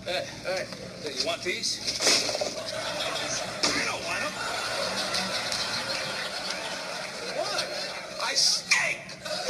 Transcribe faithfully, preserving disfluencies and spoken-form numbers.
Hey, hey, you want these? You don't want them. What? I